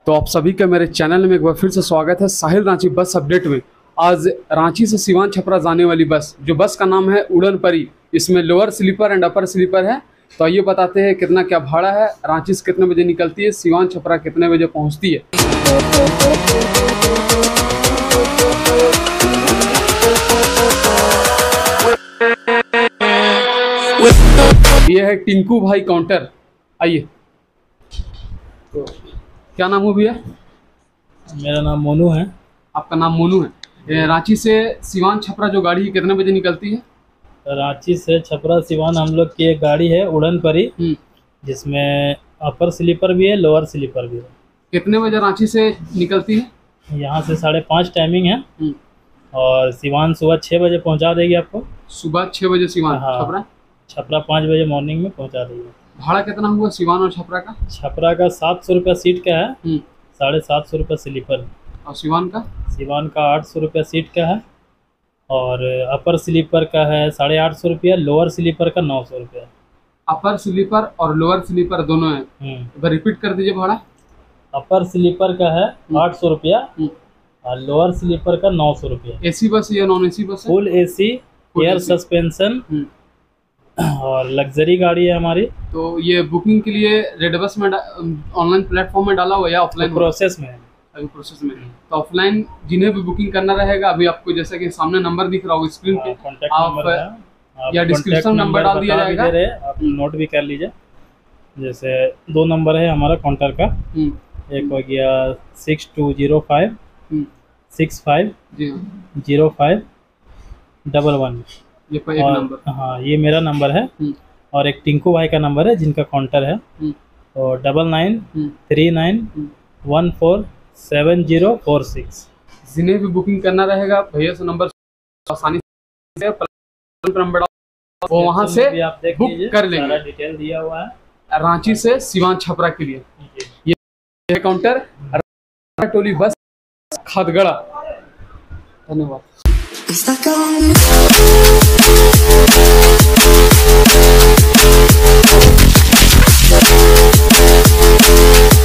तो आप सभी का मेरे चैनल में एक बार फिर से स्वागत है। साहिल रांची बस अपडेट में आज रांची से सिवान छपरा जाने वाली बस, जो बस का नाम है उड़न परी, इसमें lower sleeper and upper sleeper है। तो आइए बताते हैं कितना क्या भाड़ा है, रांची से कितने बजे निकलती है, सिवान छपरा कितने बजे पहुंचती है। ये है टिंकू भाई काउंटर। आइए, तो क्या नाम हो भैया? मेरा नाम मोनू है। आपका नाम मोनू है। रांची से सिवान छपरा जो गाड़ी कितने बजे निकलती है? रांची से छपरा सिवान हम लोग की एक गाड़ी है उड़न परी, जिसमें अपर स्लीपर भी है, लोअर स्लीपर भी है। कितने बजे रांची से निकलती है? यहाँ से 5:30 टाइमिंग है और सिवान सुबह 6 बजे पहुँचा देगी आपको। सुबह 6 बजे सिवान। हाँ, छपरा 5 बजे मॉर्निंग में पहुँचा देगी। भाड़ा कितना हुआ सिवान और छपरा का? छपरा का 700 रुपये सीट का है, 750 रुपये स्लीपर। और सिवान का? सिवान का 800 रुपये सीट का है और अपर स्लीपर का है 850 रुपया, लोअर स्लीपर का 900 रुपया। अपर स्लीपर और लोअर स्लीपर दोनों है। एक बार रिपीट कर दीजिए भाड़ा। अपर स्लीपर का है 800 रुपया और लोअर स्लीपर का 900 रुपया। एसी बस या नॉन एसी बस है? फुल एसी, एयर सस्पेंशन और लग्जरी गाड़ी है हमारी। तो ये बुकिंग के लिए रेड बस में ऑनलाइन प्लेटफॉर्म में डाला हुआ या ऑफलाइन? प्रोसेस में है, अभी प्रोसेस में। तो ऑफलाइन जिन्हें भी बुकिंग करना रहेगा, अभी आपको जैसा कि सामने नंबर दिख रहा होगा स्क्रीन पे, आप या डिस्क्रिप्शन नंबर डाल दिया जाएगा, आप नोट भी कर लीजिए। जैसे 2 नंबर है हमारा काउंटर का, एक हो गया 6205 65 05 11। ये पर एक नंबर। हाँ, ये मेरा नंबर है और एक टिंकू भाई का नंबर है जिनका काउंटर है, और 9939147046। जिन्हें भी बुकिंग करना रहेगा भैया से नंबर आसानी से नंबर वो वहाँ से बुक कर लेंगे। डिटेल दिया हुआ है रांची से सिवान छपरा के लिए। ये काउंटर टोली बस खदगड़ा। धन्यवाद।